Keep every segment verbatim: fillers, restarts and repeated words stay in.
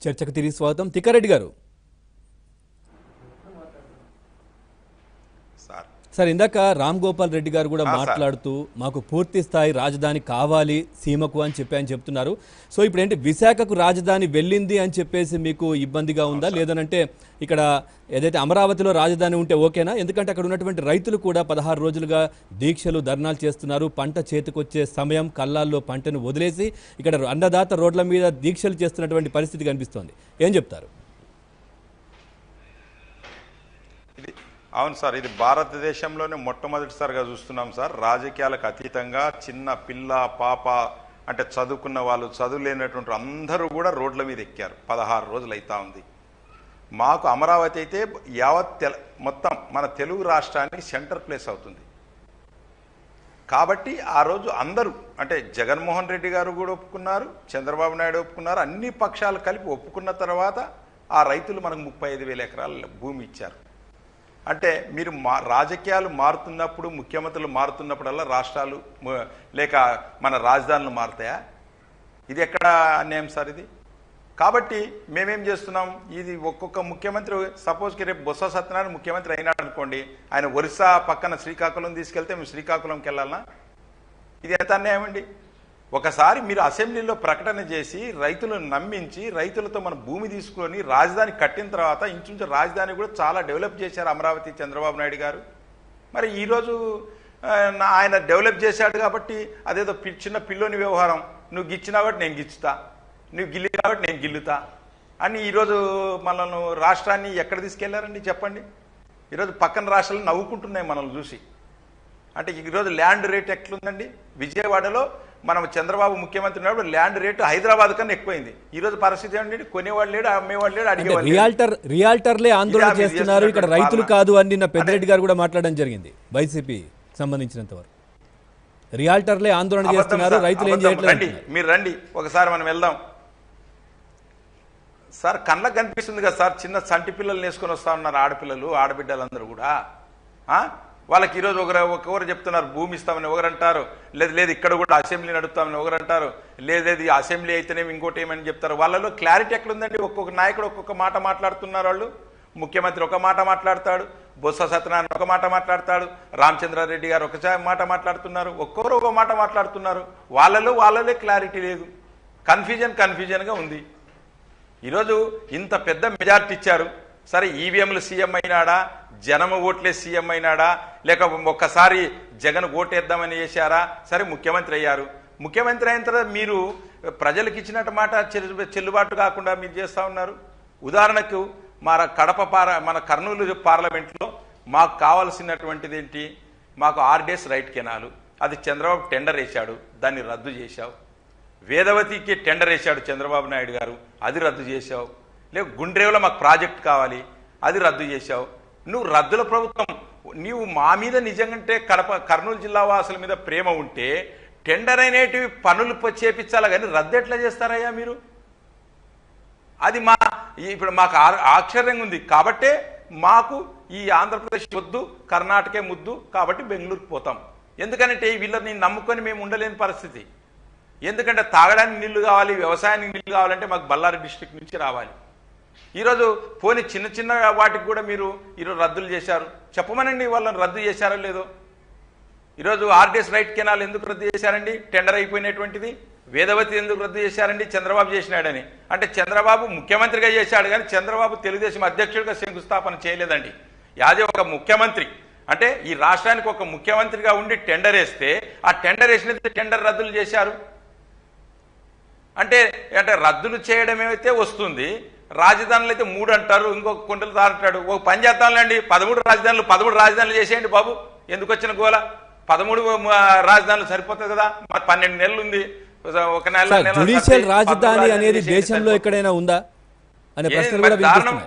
చర్చకు తిరిగి స్వాగతం. తిక్కారెడ్డి గారు, సార్ ఇందాక రామ్ గోపాల్ రెడ్డి గారు కూడా మాట్లాడుతూ మాకు పూర్తి స్థాయి రాజధాని కావాలి సీమకు అని చెప్పి ఆయన చెప్తున్నారు. సో ఇప్పుడు ఏంటి విశాఖకు రాజధాని వెళ్ళింది అని చెప్పేసి మీకు ఇబ్బందిగా ఉందా, లేదనంటే ఇక్కడ ఏదైతే అమరావతిలో రాజధాని ఉంటే ఓకేనా? ఎందుకంటే అక్కడ ఉన్నటువంటి రైతులు కూడా పదహారు రోజులుగా దీక్షలు ధర్నాలు చేస్తున్నారు. పంట చేతికొచ్చే సమయం కళ్ళాల్లో పంటను వదిలేసి ఇక్కడ అన్నదాత రోడ్ల మీద దీక్షలు చేస్తున్నటువంటి పరిస్థితి కనిపిస్తోంది. ఏం చెప్తారు? అవును సార్, ఇది భారతదేశంలోనే మొట్టమొదటిసారిగా చూస్తున్నాం సార్. రాజకీయాలకు అతీతంగా చిన్న పిల్ల పాప అంటే చదువుకున్న వాళ్ళు, చదువు లేనటువంటి అందరూ కూడా రోడ్ల మీద ఎక్కారు. పదహారు రోజులు అవుతా ఉంది. మాకు అమరావతి అయితే యావత్ తెల మొత్తం మన తెలుగు రాష్ట్రానికి సెంటర్ ప్లేస్ అవుతుంది కాబట్టి ఆ రోజు అందరూ అంటే జగన్మోహన్ రెడ్డి గారు కూడా ఒప్పుకున్నారు, చంద్రబాబు నాయుడు ఒప్పుకున్నారు, అన్ని పక్షాలు కలిపి ఒప్పుకున్న తర్వాత ఆ రైతులు మనకు ముప్పై ఐదు వేల ఎకరాల భూమి ఇచ్చారు. అంటే మీరు మా రాజకీయాలు మారుతున్నప్పుడు, ముఖ్యమంత్రులు మారుతున్నప్పుడల్లా రాష్ట్రాలు లేక మన రాజధానులు మారుతాయా? ఇది ఎక్కడ అన్యాయం సార్ ఇది? కాబట్టి మేమేం చేస్తున్నాం, ఇది ఒక్కొక్క ముఖ్యమంత్రి సపోజ్కి రేపు బొత్స సత్యనారాయణ ముఖ్యమంత్రి అయినాడు అనుకోండి, ఆయన ఒరిస్సా పక్కన శ్రీకాకుళం తీసుకెళ్తే మేము శ్రీకాకుళంకి వెళ్ళాలనా? ఇది ఎంత అన్యాయం అండి? ఒకసారి మీరు అసెంబ్లీలో ప్రకటన చేసి రైతులను నమ్మించి రైతులతో మన భూమి తీసుకొని రాజధాని కట్టిన తర్వాత ఇంచుంచు రాజధాని కూడా చాలా డెవలప్ చేశారు అమరావతి చంద్రబాబు నాయుడు గారు. మరి ఈరోజు ఆయన డెవలప్ చేశాడు కాబట్టి అదేదో చిన్న పిల్లోని వ్యవహారం, నువ్వు గిచ్చినా కాబట్టి నేను గిచ్చుతా, నువ్వు గిల్లి కాబట్టి నేను గిల్లుతా అని ఈరోజు మనల్ని రాష్ట్రాన్ని ఎక్కడ తీసుకెళ్లారండి చెప్పండి? ఈరోజు పక్కన రాష్ట్రాలు నవ్వుకుంటున్నాయి మనల్ని చూసి. అంటే ఈరోజు ల్యాండ్ రేట్ ఎట్లుందండి? విజయవాడలో మనం చంద్రబాబు ముఖ్యమంత్రి ఉన్నప్పుడు ల్యాండ్ రేటు హైదరాబాద్ కన్నా ఎక్కువైంది. ఈ రోజు పరిస్థితి ఏంటంటే కొనేవాళ్ళు లేడు, అమ్మేవాళ్ళు లేడు, అడిగేవాళ్ళు. రియాల్టర్ రియాల్టర్లే ఆందోళన చేస్తున్నారు, ఇక్కడ రైతులు కాదు అని నిన్న పెద్దిరెడ్డి గారు కూడా మాట్లాడడం జరిగింది. వైసీపీ సంబంధించినంత వరకు రియాల్టర్లే ఆందోళన చేస్తున్నారు, రైతులు ఏం చేయట్లేదు. మీరు రండి ఒకసారి మనం వెళ్దాం సార్. కళ్ళకు కనిపిస్తుంది కదా సార్, చిన్న సంటి పిల్లలు వేసుకొని వస్తా ఉన్నారు ఆడపిల్లలు ఆడబిడ్డలందరూ కూడా. వాళ్ళకి ఈరోజు ఒకరు ఒకరు చెప్తున్నారు భూమి ఇస్తామని ఒకరు అంటారు, లేదు లేదు ఇక్కడ కూడా అసెంబ్లీ నడుపుతామని ఒకరు అంటారు, లేదు అసెంబ్లీ అయితేనే ఇంకోటి ఏమని చెప్తారు. వాళ్ళలో క్లారిటీ ఎక్కడుందండి? ఒక్కొక్క నాయకుడు ఒక్కొక్క మాట మాట్లాడుతున్నారు. వాళ్ళు ముఖ్యమంత్రి ఒక మాట మాట్లాడతాడు, బొత్స సత్యనారాయణ ఒక మాట మాట్లాడతాడు, రామచంద్రారెడ్డి గారు ఒక మాట మాట్లాడుతున్నారు, ఒక్కొక్కరు ఒక మాట మాట్లాడుతున్నారు. వాళ్ళలో వాళ్ళలో క్లారిటీ లేదు, కన్ఫ్యూజన్ కన్ఫ్యూజన్గా ఉంది. ఈరోజు ఇంత పెద్ద మెజార్టీ ఇచ్చారు, సరే ఈవీఎంలు సీఎం అయినాడా, జనము ఓట్లే సీఎం అయినాడా, లేక ఒక్కసారి జగన్ ఓటేద్దామని చేశారా, సరే ముఖ్యమంత్రి అయ్యారు. ముఖ్యమంత్రి అయిన తర్వాత మీరు ప్రజలకు ఇచ్చినట్టు మాట చెల్లుబాటు కాకుండా మీరు చేస్తూ ఉన్నారు. ఉదాహరణకు మన కడప పార మన కర్నూలు పార్లమెంట్లో మాకు కావాల్సినటువంటిది ఏంటి? మాకు ఆర్ డేస్ రైట్ కెనాలు, అది చంద్రబాబు టెండర్ వేశాడు, దాన్ని రద్దు చేశావు. వేదవతికి టెండర్ వేశాడు చంద్రబాబు నాయుడు గారు, అది రద్దు చేశావు. లేక గుండ్రేవులో మాకు ప్రాజెక్ట్ కావాలి, అది రద్దు చేశావు. నువ్వు రద్దుల ప్రభుత్వం. నీవు మా మీద నిజంగా కడప కర్నూలు జిల్లా వాసుల మీద ప్రేమ ఉంటే టెండర్ అనేటివి పనులు చేపించాలా కానీ రద్దు ఎట్లా చేస్తారయ్యా మీరు? అది మా ఇప్పుడు మాకు ఆశ్చర్యంగా ఉంది. కాబట్టే మాకు ఈ ఆంధ్రప్రదేశ్ వద్దు, కర్ణాటకే ముద్దు, కాబట్టి బెంగళూరుకు పోతాం. ఎందుకంటే వీళ్ళని నమ్ముకొని మేము ఉండలేని పరిస్థితి. ఎందుకంటే తాగడానికి నీళ్లు కావాలి, వ్యవసాయానికి నీళ్లు కావాలంటే మాకు బళ్ళారి డిస్ట్రిక్ట్ నుంచి రావాలి. ఈరోజు పోనీ చిన్న చిన్న వాటికి కూడా మీరు ఈరోజు రద్దులు చేశారు. చెప్పమనండి వాళ్ళని రద్దు చేశారో లేదో. ఈరోజు ఆర్డీఎస్ రైట్ కెనాల్ ఎందుకు రద్దు చేశారండి? టెండర్ అయిపోయినటువంటిది. వేదవతి ఎందుకు రద్దు చేశారండి? చంద్రబాబు చేసినాడని. అంటే చంద్రబాబు ముఖ్యమంత్రిగా చేశాడు కానీ చంద్రబాబు తెలుగుదేశం అధ్యక్షుడిగా శంకుస్థాపన చేయలేదండి. యాదే ఒక ముఖ్యమంత్రి అంటే ఈ రాష్ట్రానికి ఒక ముఖ్యమంత్రిగా ఉండి టెండర్ వేస్తే ఆ టెండర్ వేసినది టెండర్ రద్దులు చేశారు. అంటే అంటే రద్దులు చేయడం ఏమైతే వస్తుంది, రాజధానులు అయితే మూడు అంటారు, ఇంకొక కొండలు దాంటాడు. ఒక పని చేద్దాంలేండి, పదమూడు రాజధానులు పదమూడు రాజధానులు చేసేయండి బాబు. ఎందుకు వచ్చిన గోల? పదమూడు రాజధానులు సరిపోతుంది కదా, మరి పన్నెండు నెలలు ఉంది. ఒక నెల జ్యుడిషియల్ రాజధాని అనేది దేశంలో ఎక్కడైనా ఉందా అనే ప్రశ్న కూడా వినిపిస్తున్నాయి.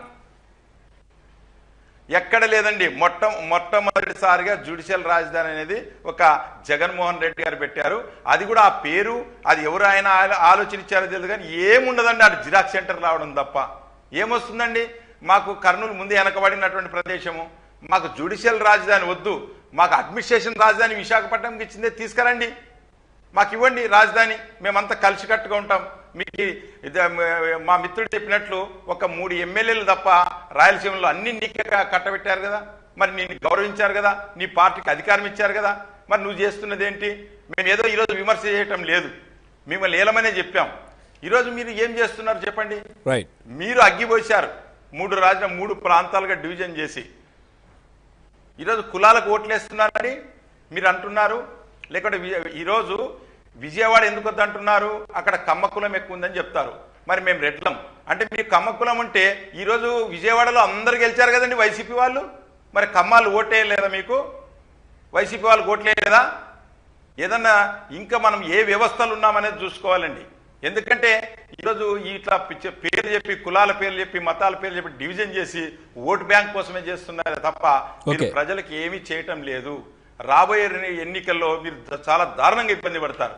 ఎక్కడ లేదండి. మొట్ట మొట్టమొదటిసారిగా జ్యుడిషియల్ రాజధాని అనేది ఒక జగన్మోహన్ రెడ్డి గారు పెట్టారు. అది కూడా ఆ పేరు అది ఎవరు ఆయన ఆలోచించారో తెలియదు కానీ ఏముండదండి, అది జిరాక్స్ సెంటర్ రావడం తప్ప ఏమొస్తుందండి. మాకు కర్నూలు ముందు వెనకబడినటువంటి ప్రదేశము, మాకు జ్యుడిషియల్ రాజధాని వద్దు, మాకు అడ్మినిస్ట్రేషన్ రాజధాని విశాఖపట్నంకి ఇచ్చిందే తీసుకురండి, మాకు ఇవ్వండి రాజధాని, మేమంతా కలిసికట్టుగా ఉంటాం. మీకు మా మిత్రుడు చెప్పినట్లు ఒక మూడు ఎమ్మెల్యేలు తప్ప రాయలసీమలో అన్ని నీకే కట్టబెట్టారు కదా, మరి నేను గౌరవించారు కదా, నీ పార్టీకి అధికారం ఇచ్చారు కదా, మరి నువ్వు చేస్తున్నది ఏంటి? మేము ఏదో ఈరోజు విమర్శ చేయటం లేదు, మిమ్మల్ని ఏలమనే చెప్పాం. ఈరోజు మీరు ఏం చేస్తున్నారు చెప్పండి? రైట్, మీరు అగ్గిపోశారు మూడు రాజ్య మూడు ప్రాంతాలుగా డివిజన్ చేసి ఈరోజు కులాలకు ఓట్లేస్తున్నారని మీరు అంటున్నారు. లేకుంటే ఈరోజు విజయవాడ ఎందుకు వద్దంటున్నారు? అక్కడ కమ్మ కులం ఎక్కువ ఉందని చెప్తారు. మరి మేము రెడ్లం అంటే మీరు కమ్మ కులం ఉంటే ఈరోజు విజయవాడలో అందరు గెలిచారు కదండి వైసీపీ వాళ్ళు, మరి కమ్మాలు ఓటేయలేదా? మీకు వైసీపీ వాళ్ళు ఓట్లేదా? ఏదన్నా ఇంకా మనం ఏ వ్యవస్థలు ఉన్నామనేది చూసుకోవాలండి. ఎందుకంటే ఈరోజు ఇట్లా పేరు చెప్పి కులాల పేర్లు చెప్పి మతాల పేర్లు చెప్పి డివిజన్ చేసి ఓటు బ్యాంక్ కోసమే చేస్తున్నారు తప్ప మీరు ప్రజలకు ఏమీ చేయటం లేదు. రాబోయే ఎన్నికల్లో మీరు చాలా దారుణంగా ఇబ్బంది పడతారు.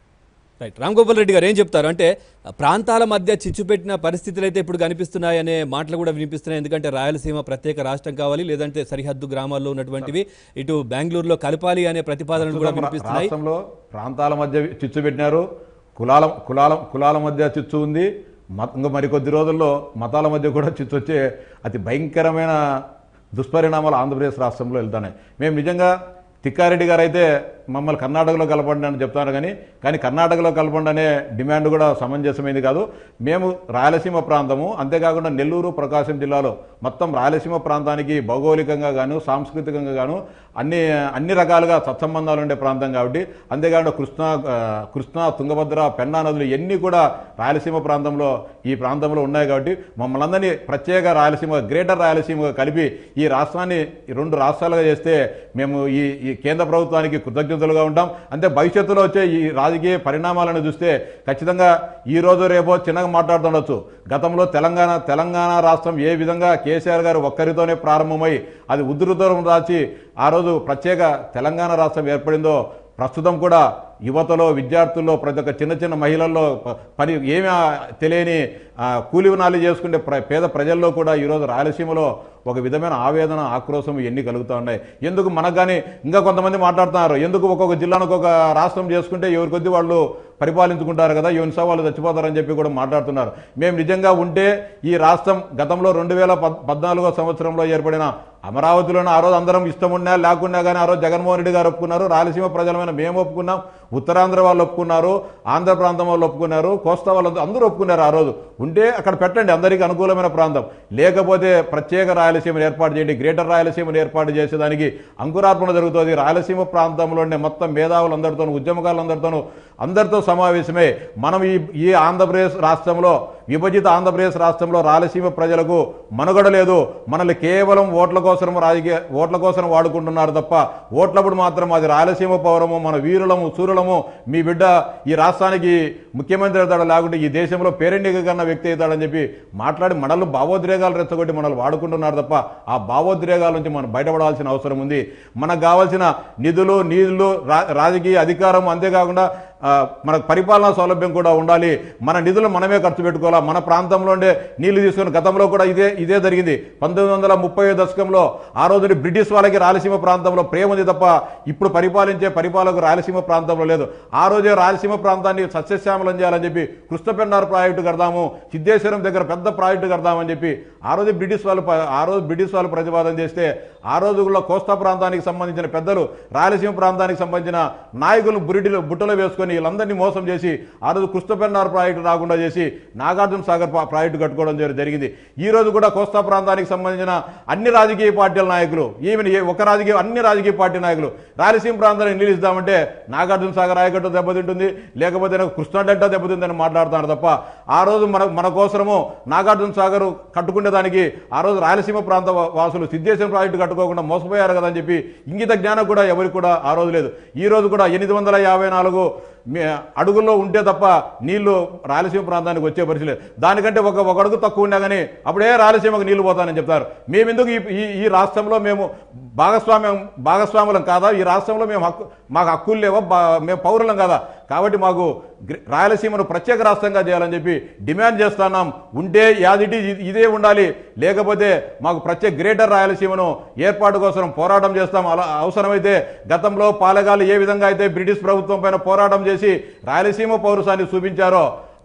రైట్, రామ్ గోపాల్ రెడ్డి గారు ఏం చెప్తారు అంటే ప్రాంతాల మధ్య చిచ్చు పెట్టిన పరిస్థితులు అయితే ఇప్పుడు కనిపిస్తున్నాయి అనే మాటలు కూడా వినిపిస్తున్నాయి. ఎందుకంటే రాయలసీమ ప్రత్యేక రాష్ట్రం కావాలి, లేదంటే సరిహద్దు గ్రామాల్లో ఉన్నటువంటివి ఇటు బెంగళూరులో కలపాలి అనే ప్రతిపాదనలు కూడా వినిపిస్తున్నాయి. రాష్ట్రంలో ప్రాంతాల మధ్య చిచ్చు పెట్టినారు, కులాల కులాల కులాల మధ్య చిచ్చు ఉంది, మత ఇంకా మరికొద్ది రోజుల్లో మతాల మధ్య కూడా చిచ్చు వచ్చే అతి భయంకరమైన దుష్పరిణామాలు ఆంధ్రప్రదేశ్ రాష్ట్రంలో వెళ్తున్నాయి. మేము నిజంగా తిక్కారెడ్డి గారు అయితే మమ్మల్ని కర్ణాటకలో కలపండి అని చెప్తాను, కానీ కానీ కర్ణాటకలో కలపండి అనే డిమాండ్ కూడా సమంజసమైంది కాదు. మేము రాయలసీమ ప్రాంతము, అంతేకాకుండా నెల్లూరు ప్రకాశం జిల్లాలో మొత్తం రాయలసీమ ప్రాంతానికి భౌగోళికంగా గాను సాంస్కృతికంగా గాను అన్ని అన్ని రకాలుగా సత్సంబంధాలు ఉండే ప్రాంతం కాబట్టి, అంతేకాకుండా కృష్ణా కృష్ణా తుంగభద్ర పెన్నా నదులు ఎన్ని కూడా రాయలసీమ ప్రాంతంలో ఈ ప్రాంతంలో ఉన్నాయి కాబట్టి మమ్మల్ని అందరినీ ప్రత్యేక రాయలసీమ గ్రేటర్ రాయలసీమగా కలిపి ఈ రాష్ట్రాన్ని రెండు రాష్ట్రాలుగా చేస్తే మేము ఈ ఈ కేంద్ర ప్రభుత్వానికి కృతజ్ఞతలుగా ఉంటాం. అంతే భవిష్యత్తులో వచ్చే ఈ రాజకీయ పరిణామాలను చూస్తే ఖచ్చితంగా ఈ రోజు రేపో చిన్నగా మాట్లాడుతుండొచ్చు. గతంలో తెలంగాణ తెలంగాణ రాష్ట్రం ఏ విధంగా కేసీఆర్ గారు ఒక్కరితోనే ప్రారంభమై అది ఉధృతం రాచి ఆ రోజు ప్రత్యేక తెలంగాణ రాష్ట్రం ఏర్పడిందో, ప్రస్తుతం కూడా యువతలో విద్యార్థుల్లో ప్రతి ఒక్క చిన్న చిన్న మహిళల్లో పని ఏమీ తెలియని కూలినాలి చేసుకునే ప్ర పేద ప్రజల్లో కూడా ఈరోజు రాయలసీమలో ఒక విధమైన ఆవేదన ఆక్రోశం ఎన్ని కలుగుతూ ఉన్నాయి. ఎందుకు మనకు కానీ ఇంకా కొంతమంది మాట్లాడుతున్నారు, ఎందుకు ఒక్కొక్క జిల్లాను ఒక్కొక్క రాష్ట్రం చేసుకుంటే ఎవరి కొద్ది వాళ్ళు పరిపాలించుకుంటారు కదా, యువన్సా వాళ్ళు చచ్చిపోతారని చెప్పి కూడా మాట్లాడుతున్నారు. మేము నిజంగా ఉంటే ఈ రాష్ట్రం గతంలో రెండు వేల పద్నాలుగో సంవత్సరంలో ఏర్పడిన అమరావతిలోనే ఆ రోజు అందరం ఇష్టం ఉన్నా లేకున్నా కానీ ఆ రోజు జగన్మోహన్ రెడ్డి గారు ఒప్పుకున్నారు, రాయలసీమ ప్రజలమైన మేము ఒప్పుకున్నాం, ఉత్తరాంధ్ర వాళ్ళు ఒప్పుకున్నారు, ఆంధ్ర ప్రాంతం వాళ్ళు ఒప్పుకున్నారు, కోస్తా వాళ్ళు అందరూ ఒప్పుకున్నారు. ఆ రోజు ఉంటే అక్కడ పెట్టండి అందరికీ అనుకూలమైన ప్రాంతం, లేకపోతే ప్రత్యేక రాయలసీమను ఏర్పాటు చేయండి, గ్రేటర్ రాయలసీమను ఏర్పాటు చేసేదానికి అంకురార్పణ జరుగుతుంది. రాయలసీమ ప్రాంతంలోనే మొత్తం మేధావులందరితోనూ ఉద్యమకారులందరితోనూ అందరితో సమావేశమే మనం ఈ ఈ ఆంధ్రప్రదేశ్ రాష్ట్రంలో విభజిత ఆంధ్రప్రదేశ్ రాష్ట్రంలో రాయలసీమ ప్రజలకు మనుగడ లేదు, మనల్ని కేవలం ఓట్ల కోసం రాజకీయ ఓట్ల కోసం వాడుకుంటున్నారు తప్ప ఓట్లప్పుడు మాత్రం అది రాయలసీమ పౌరము మన వీరులము సూర్యులము మీ బిడ్డ ఈ రాష్ట్రానికి ముఖ్యమంత్రి అవుతాడు లేకుంటే ఈ దేశంలో పేరెండిక కన్నా వ్యక్తి అవుతాడని చెప్పి మాట్లాడి మనల్ని భావోద్రేగాలు రెచ్చగొట్టి మనల్ని వాడుకుంటున్నారు తప్ప ఆ భావోద్రేగాల నుంచి మనం బయటపడాల్సిన అవసరం ఉంది. మనకు కావాల్సిన నిధులు నీళ్లు రాజకీయ అధికారం అంతేకాకుండా మనకు పరిపాలనా సౌలభ్యం కూడా ఉండాలి. మన నిధులు మనమే ఖర్చు పెట్టుకోవాలా. మన ప్రాంతంలో ఉండే నీళ్లు తీసుకుని గతంలో కూడా ఇదే ఇదే జరిగింది. పంతొమ్మిది వందల ముప్పై దశకంలో ఆ రోజు బ్రిటిష్ వాళ్ళకి రాయలసీమ ప్రాంతంలో ప్రేమ ఉంది తప్ప ఇప్పుడు పరిపాలించే పరిపాలకు రాయలసీమ ప్రాంతంలో లేదు. ఆ రోజే రాయలసీమ ప్రాంతాన్ని సస్యశ్యామలం చేయాలని చెప్పి కృష్ణపెన్నార్ ప్రాజెక్టు కడదాము, సిద్ధేశ్వరం దగ్గర పెద్ద ప్రాజెక్టు కడదామని చెప్పి ఆ రోజు బ్రిటిష్ వాళ్ళు ఆ రోజు బ్రిటిష్ వాళ్ళు ప్రతిపాదన చేస్తే ఆ రోజుల్లో కోస్తా ప్రాంతానికి సంబంధించిన పెద్దలు రాయలసీమ ప్రాంతానికి సంబంధించిన నాయకులు బురిడిలో బుట్టలో వేసుకొని వీళ్ళందరినీ మోసం చేసి ఆ రోజు కృష్ణపెన్నార్ ప్రాజెక్టు రాకుండా చేసి నాగార్జున సాగర్ ప్రాజెక్టు కట్టుకోవడం జరిగింది. ఈ రోజు కూడా కోస్తా ప్రాంతానికి సంబంధించిన అన్ని రాజకీయ పార్టీల నాయకులు ఈవెన్ ఒక రాజకీయ అన్ని రాజకీయ పార్టీ నాయకులు రాయలసీమ ప్రాంతానికి నిలుస్తామంటే నాగార్జున సాగర్ ఆయకట్టు దెబ్బతింటుంది, లేకపోతే నాకు కృష్ణా డెల్టా దెబ్బతిందని మాట్లాడుతున్నారు తప్ప ఆ రోజు మన మన కోసము నాగార్జున సాగర్ కట్టుకునే దానికి ఆ రోజు రాయలసీమ ప్రాంత వాసులు సిద్ధేశ్వరం ప్రాజెక్టు కట్టుకోకుండా మోసపోయారు కదా అని చెప్పి ఇంగిత జ్ఞానం కూడా ఎవరికి కూడా ఆ రోజు లేదు. ఈ రోజు కూడా ఎనిమిది వందల యాభై నాలుగు అడుగుల్లో ఉంటే తప్ప నీళ్లు రాయలసీమ ప్రాంతానికి వచ్చే పరిస్థితి లేదు. దానికంటే ఒక ఒక అడుగు తక్కువ ఉన్నా కానీ అప్పుడే రాయలసీమకు నీళ్లు పోతానని చెప్తారు. మేము ఎందుకు ఈ ఈ రాష్ట్రంలో మేము భాగస్వామ్యం భాగస్వాములం కాదా? ఈ రాష్ట్రంలో మేము హక్కు మాకు హక్కులు లేవా? మేము పౌరులం కాదా? కాబట్టి మాకు రాయలసీమను ప్రత్యేక రాష్ట్రంగా చేయాలని చెప్పి డిమాండ్ చేస్తున్నాం. ఉంటే యాదిటి ఇదే ఉండాలి, లేకపోతే మాకు ప్రత్యేక గ్రేటర్ రాయలసీమను ఏర్పాటు కోసం పోరాటం చేస్తాం. అలా అవసరమైతే గతంలో పాలెగాలు ఏ విధంగా అయితే బ్రిటిష్ ప్రభుత్వం పైన పోరాటం చేసి రాయలసీమ పౌరుషాన్ని చూపించారో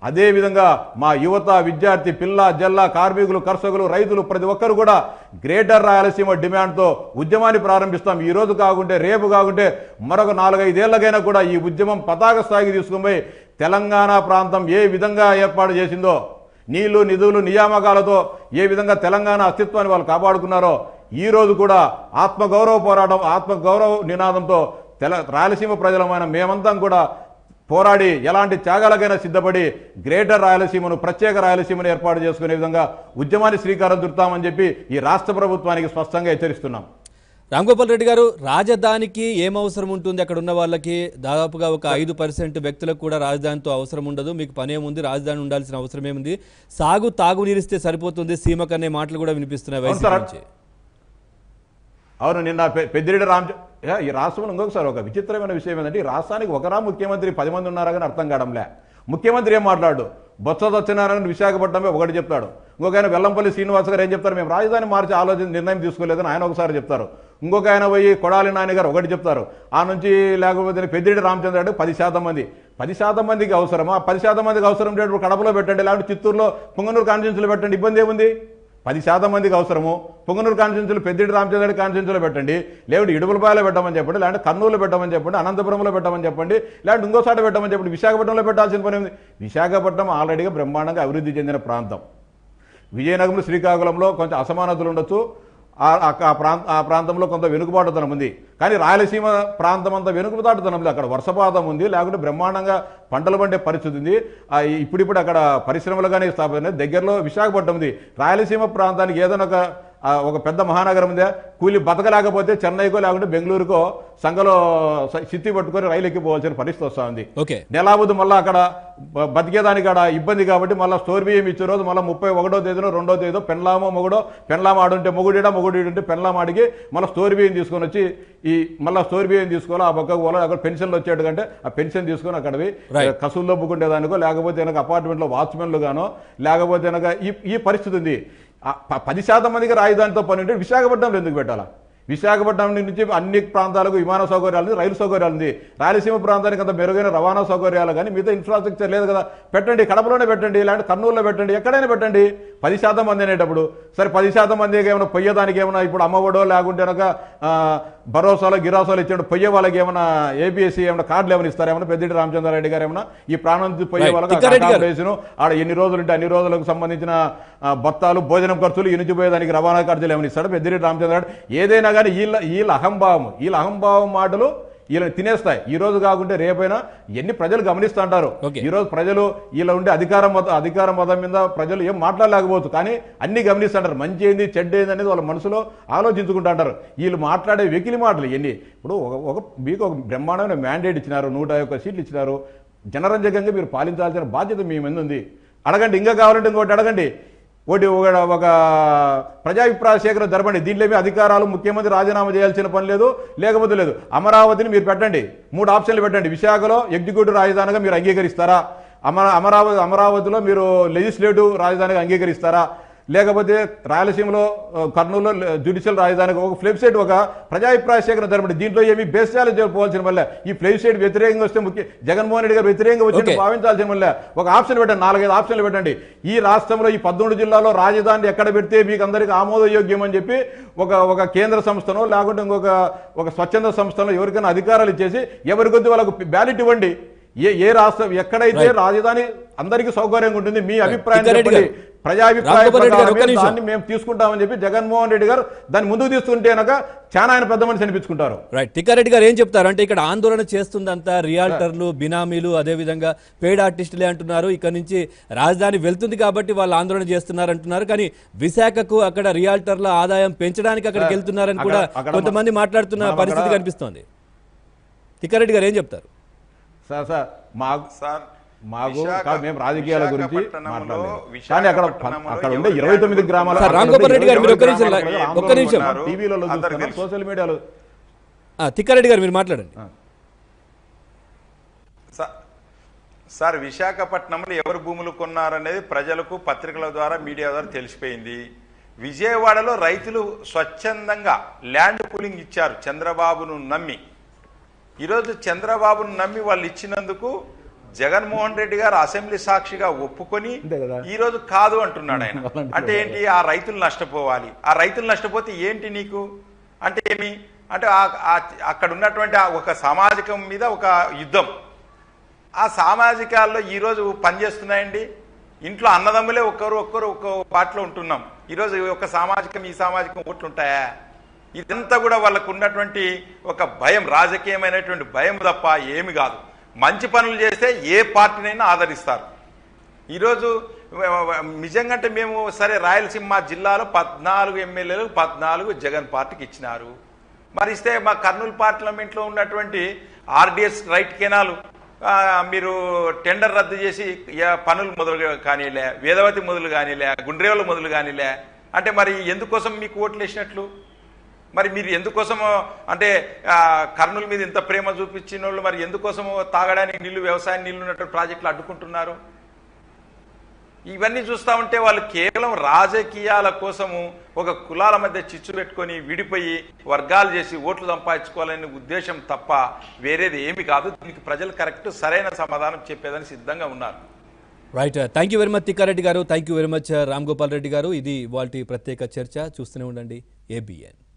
అదేవిధంగా మా యువత, విద్యార్థి, పిల్ల జల్ల, కార్మికులు, కర్షకులు, రైతులు ప్రతి ఒక్కరు కూడా గ్రేటర్ రాయలసీమ డిమాండ్తో ఉద్యమాన్ని ప్రారంభిస్తాం. ఈ రోజు కాకుంటే రేపు కాకుంటే మరొక నాలుగైదేళ్లకైనా కూడా ఈ ఉద్యమం పతాక స్థాయికి తీసుకుని తెలంగాణ ప్రాంతం ఏ విధంగా ఏర్పాటు చేసిందో, నీళ్లు నిధులు నియామకాలతో ఏ విధంగా తెలంగాణ అస్తిత్వాన్ని వాళ్ళు కాపాడుకున్నారో ఈ రోజు కూడా ఆత్మగౌరవ పోరాటం, ఆత్మగౌరవ నినాదంతో తెల రాయలసీమ ప్రజలమైన మేమంతా కూడా పోరాడి ఎలాంటి త్యాగాలకైనా సిద్ధపడి గ్రేటర్ రాయలసీమను, ప్రత్యేక రాయలసీమను ఏర్పాటు చేసుకునే విధంగా ఉద్యమాన్ని శ్రీకారం చుడతామని చెప్పి ఈ రాష్ట్ర ప్రభుత్వానికి స్పష్టంగా హెచ్చరిస్తున్నాం. రామ్ గోపాల్ రెడ్డి గారు, రాజధానికి ఏం అవసరం ఉంటుంది? అక్కడ ఉన్న వాళ్ళకి దాదాపుగా ఒక ఐదు పర్సెంట్ వ్యక్తులకు కూడా రాజధానితో అవసరం ఉండదు. మీకు పని ఏముంది, రాజధాని ఉండాల్సిన అవసరం ఏముంది, సాగు తాగు నీరిస్తే సరిపోతుంది సీమకు అనే మాటలు కూడా వినిపిస్తున్నాయి వైసీపీ నుంచి. అవును, నిన్న పెద్దిరెడ్డి రామ్ ఈ రాష్ట్రంలో ఇంకొకసారి ఒక విచిత్రమైన విషయం ఏంటంటే, ఈ రాష్ట్రానికి ఒకరా ముఖ్యమంత్రి పది మంది ఉన్నారా కానీ అర్థం కావడంలే. ముఖ్యమంత్రి ఏం మాట్లాడు, బొత్స సత్యనారాయణ విశాఖపట్నమే ఒకటి చెప్తాడు, ఇంకొక ఆయన వెల్లంపల్లి శ్రీనివాస్ గారు ఏం చెప్తారు, మేము రాజధాని మార్చి ఆలోచన నిర్ణయం తీసుకోలేదని ఆయన ఒకసారి చెప్తారు. ఇంకొక ఆయన పోయి కొడాలి నాని గారు ఒకటి చెప్తారు. ఆ నుంచి లేకపోతే పెద్దిరెడ్డి రామచంద్ర పది శాతం మంది పది శాతం మందికి అవసరమా? పది శాతం మందికి అవసరం లేదు కడపలో పెట్టండి, లేకపోతే చిత్తూరులో పుంగనూరు కాన్స్టిట్యూన్సీలో పెట్టండి, ఇబ్బంది ఏముంది? పది శాతం మందికి అవసరము పుంగనూరు కాన్స్టిట్యూన్సీలో పెద్దిరెడ్డి రామచంద్ర కాన్స్టిట్యూన్సీలో పెట్టండి, లేకపోతే ఇడుపులపాయలో పెట్టమని చెప్పండి, లేదంటే కర్నూలులో పెట్టమని చెప్పండి, అనంతపురంలో పెట్టమని చెప్పండి, లేదంటే ఇంకోసాట పెట్టమని చెప్పండి. విశాఖపట్నంలో పెట్టాల్సిన పని ఉంది. విశాఖపట్నం ఆల్రెడీగా బ్రహ్మాండంగా అభివృద్ధి చెందిన ప్రాంతం. విజయనగరం, శ్రీకాకుళంలో కొంచెం అసమానతలు ఉండొచ్చు, ఆ ప్రాంత ఆ ప్రాంతంలో కొంత వెనుకబాటుతనం ఉంది. కానీ రాయలసీమ ప్రాంతం అంతా వెనుకబాటుతనం ఉంది. అక్కడ వర్షపాతం ఉంది, లేకుంటే బ్రహ్మాండంగా పంటలు పండే పరిస్థితి ఉంది. ఇప్పుడిప్పుడు అక్కడ పరిశ్రమలు కానీ స్థాపన దగ్గరలో విశాఖపట్నం ఉంది. రాయలసీమ ప్రాంతానికి ఏదైనా ఒక ఒక పెద్ద మహానగరం ఉందే, కూలి బతకలేకపోతే చెన్నైకో లేకుంటే బెంగళూరుకో సంఘలో సిత్తి పట్టుకొని రైలు ఎక్కిపోవాల్సిన పరిస్థితి వస్తూ ఉంది. నెలాబుద్దు మళ్ళీ అక్కడ బతికేదానికి అక్కడ ఇబ్బంది కాబట్టి మళ్ళీ స్టోర్ బియ్యం ఇచ్చే రోజు మళ్ళీ ముప్పై ఒకటో తేదీనో రెండో తేదీలో పెన్లామో మొగుడో పెన్లామ ఆడుంటే మొగుడిడా మొగుడి పెన్లామ ఆడికి మళ్ళీ స్టోర్ బియ్యం తీసుకొని వచ్చి ఈ మళ్ళీ స్టోర్ బియ్యం తీసుకోవాలి, ఆ పక్కకు పోవాలి, అక్కడ పెన్షన్లు వచ్చేటు కంటే ఆ పెన్షన్ తీసుకొని అక్కడవి కసుల్లో బుక్కుండేదానికో లేకపోతే కనుక అపార్ట్మెంట్లో వాచ్మెన్లు గానో లేకపోతే కనుక ఈ ఈ పరిస్థితి ఉంది. పది శాతం మందికి రాజధానితో పని ఉంటే విశాఖపట్నంలో ఎందుకు పెట్టాలా? విశాఖపట్నం నుంచి అన్ని ప్రాంతాలకు విమాన సౌకర్యాలు ఉంది, రైలు సౌకర్యాలు ఉంది. రాయలసీమ ప్రాంతానికి అంత మెరుగైన రవాణా సౌకర్యాలు కానీ మిగతా ఇన్ఫ్రాస్ట్రక్చర్ లేదు కదా. పెట్టండి, కడపలోనే పెట్టండి, ఇలాంటి కర్నూలులో పెట్టండి, ఎక్కడైనా పెట్టండి. పది శాతం మంది అనేటప్పుడు సరే పది శాతం మందికి ఏమైనా పొయ్యేదానికి ఏమైనా ఇప్పుడు అమ్మఒడో లేకుంటే కనుక భరోసాలో గిరాసాలు ఇచ్చాడు పొయ్యే వాళ్ళకి ఏమైనా ఏపీఎస్సీ ఏమైనా కార్డులు ఏమైనా ఇస్తారు, ఏమైనా పెద్దిరెడ్డి రామచంద్రారెడ్డి గారు ఏమైనా ఈ ప్రాణం నుంచి పొయ్యే వాళ్ళకి అకామిడేషన్ ఆడ ఎన్ని రోజులు ఉంటే అన్ని రోజులకు సంబంధించిన బత్తాలు భోజనం ఖర్చులు ఈ నుంచి పోయేదానికి రవాణా ఖర్చులు ఏమైనా ఇస్తాడు పెద్దిరెడ్డి రామచంద్రారెడ్డి. ఏదైనా కానీ వీళ్ళ వీళ్ళ అహంభావం వీళ్ళ అహంభావం మాటలు వీళ్ళని తినేస్తాయి. ఈ రోజు కాకుంటే రేపైనా ఎన్ని ప్రజలు గమనిస్తుంటారు. ఈ రోజు ప్రజలు వీళ్ళ ఉండే అధికారం అధికారం మతం మీద ప్రజలు ఏం మాట్లాడలేకపోవచ్చు, కానీ అన్ని గమనిస్తుంటారు. మంచి ఏంది చెడ్డ ఏంది అనేది వాళ్ళ మనసులో ఆలోచించుకుంటుంటారు. వీళ్ళు మాట్లాడే వెకిలి మాటలు ఎన్ని. ఇప్పుడు ఒక మీకు ఒక బ్రహ్మాండమైన మ్యాండేట్ ఇచ్చినారు, నూట ఒక్క సీట్లు ఇచ్చినారు, జనరంజకంగా మీరు పాలించాల్సిన బాధ్యత మీ మీద ఉంది. అడగండి, ఇంకా కావాలంటే ఇంకోటి అడగండి. ఒకటి ఒక ప్రజాభిప్రాయ సేకరణ జరపండి. దీంట్లో ఏమి అధికారాలు ముఖ్యమంత్రి రాజీనామా చేయాల్సిన పని లేదు, లేకపోతే లేదు. అమరావతిని మీరు పెట్టండి, మూడు ఆప్షన్లు పెట్టండి. విశాఖలో ఎగ్జిక్యూటివ్ రాజధానిగా మీరు అంగీకరిస్తారా? అమర అమరావతి అమరావతిలో మీరు లెజిస్లేటివ్ రాజధానిగా అంగీకరిస్తారా? లేకపోతే రాయలసీమలో కర్నూలులో జ్యుడిషియల్ రాజధానికి ఒక ఫ్లెబ్సైట్ ఒక ప్రజాభిప్రాయ సేకరణ జరపండి. దీంట్లో ఏమి బేస్యాలు పోవాల్సిన వల్ల ఈ ఫ్లెబ్సైట్ వ్యతిరేకంగా వస్తే ముఖ్య జగన్మోహన్ రెడ్డి గారు వ్యతిరేకంగా వచ్చి భావించాల్సిన వల్ల ఒక ఆప్షన్ పెట్టండి, నాలుగైదు ఆప్షన్లు పెట్టండి. ఈ రాష్ట్రంలో ఈ పదమూడు జిల్లాలో రాజధాని ఎక్కడ పెడితే మీకు అందరికీ ఆమోదయోగ్యం అని చెప్పి ఒక ఒక కేంద్ర సంస్థనో లేకుంటే ఇంకొక ఒక స్వచ్ఛంద సంస్థలో ఎవరికైనా అధికారాలు ఇచ్చేసి ఎవరి కొద్ది వాళ్ళకు బ్యాలెట్ ఇవ్వండి. ఏ ఏ రాష్ట్రం ఎక్కడైతే రాజధాని అందరికీ సౌకర్యంగా ఉంటుంది మీ అభిప్రాయం చెప్పండి. ప్రజాభిప్రాయాన్ని మేము తీసుకుంటామని చెప్పి జగన్మోహన్ రెడ్డి గారు దాన్ని ముందుకు తీసుకుంటే కనుక చాలా ఆయన పెద్ద మనిషి అనిపించుకుంటారు. రైట్, తిక్కారెడ్డి గారు ఏం చెప్తారు అంటే ఇక్కడ ఆందోళన చేస్తుందంతా రియాల్టర్లు, బినామీలు, అదేవిధంగా పెయిడ్ ఆర్టిస్టులే అంటున్నారు. ఇక్కడ నుంచి రాజధాని వెళ్తుంది కాబట్టి వాళ్ళు ఆందోళన చేస్తున్నారు అంటున్నారు. కానీ విశాఖకు అక్కడ రియాల్టర్ల ఆదాయం పెంచడానికి అక్కడికి వెళ్తున్నారని కూడా కొంతమంది మాట్లాడుతున్న పరిస్థితి కనిపిస్తోంది. తిక్కారెడ్డి గారు ఏం చెప్తారు? సార్ సార్ మాకు సార్ మాకు మేము రాజకీయాల గురించి మాట్లాడలేదు, కానీ అక్కడ అక్కడ ఉండే ఇరవై తొమ్మిది గ్రామాల రామ్ గోపాల్ రెడ్డి గారు మీరు ఒక్క నిమిషం ఒక్క నిమిషం టీవీలలో సోషల్ మీడియాలో తిక్కారెడ్డి గారు మీరు మాట్లాడండి. సార్, విశాఖపట్నంలో ఎవరు భూములు కొన్నారనేది ప్రజలకు పత్రికల ద్వారా మీడియా ద్వారా తెలిసిపోయింది. విజయవాడలో రైతులు స్వచ్ఛందంగా ల్యాండ్ పూలింగ్ ఇచ్చారు చంద్రబాబును నమ్మి. ఈరోజు చంద్రబాబును నమ్మి వాళ్ళు ఇచ్చినందుకు జగన్మోహన్ రెడ్డి గారు అసెంబ్లీ సాక్షిగా ఒప్పుకొని అంతే కదా. ఈ రోజు కాదు అంటున్నాడు ఆయన. అలాంటిది అంటే ఏంటి, ఆ రైతులు నష్టపోవాలి, ఆ రైతులు నష్టపోతే ఏంటి నీకు అంటే ఏమి అంటే ఆ- ఆ- అక్కడ ఉన్నటువంటి ఆ ఒక సామాజికం మీద ఒక యుద్ధం. ఆ సామాజికాల్లో ఈరోజు పనిచేస్తున్నాయండి. ఇంట్లో అన్నదమ్ములే ఒక్కరు ఒక్కరు ఒక్క పార్టీలో ఉంటున్నాం. ఈరోజు ఒక సామాజికం ఈ సామాజికం ఓట్లు ఉంటాయా? ఇదంతా కూడా వాళ్ళకు ఉన్నటువంటి ఒక భయం, రాజకీయమైనటువంటి భయం తప్ప ఏమి కాదు. మంచి పనులు చేస్తే ఏ పార్టీనైనా ఆదరిస్తారు. ఈరోజు నిజంగా అంటే మేము సరే రాయలసీమ జిల్లాలో పద్నాలుగు ఎమ్మెల్యేలు పద్నాలుగు జగన్ పార్టీకి ఇచ్చినారు. మరి ఇస్తే మా కర్నూలు పార్లమెంట్లో ఉన్నటువంటి ఆర్డిఎస్ రైట్ కెనాలు మీరు టెండర్ రద్దు చేసి పనులు మొదలు కానీలే, వేదవతి మొదలు కానీలే, గుండ్రేవులు మొదలు కానీలే. అంటే మరి ఎందుకోసం మీకు ఓట్లు వేసినట్లు? మరి మీరు ఎందుకోసమో అంటే కర్నూలు మీద ఇంత ప్రేమ చూపించిన వాళ్ళు మరి ఎందుకోసమో తాగడానికి నీళ్లు, వ్యవసాయ నీళ్లు ఉన్నటువంటి ప్రాజెక్టులు అడ్డుకుంటున్నారు? ఇవన్నీ చూస్తూ ఉంటే వాళ్ళు కేవలం రాజకీయాల కోసము ఒక కులాల మధ్య చిచ్చు పెట్టుకొని విడిపోయి వర్గాలు చేసి ఓట్లు సంపాదించుకోవాలనే ఉద్దేశం తప్ప వేరేది ఏమి కాదు. దీనికి ప్రజలు కరెక్ట్ సరైన సమాధానం చెప్పేదని సిద్ధంగా ఉన్నారు. Right, thank you very much Thikkareddy గారు, thank you very much Ram Gopal Reddy గారు. ఇది వాటి ప్రత్యేక చర్చ. చూస్తూనే ఉండండి ఏబిఎన్.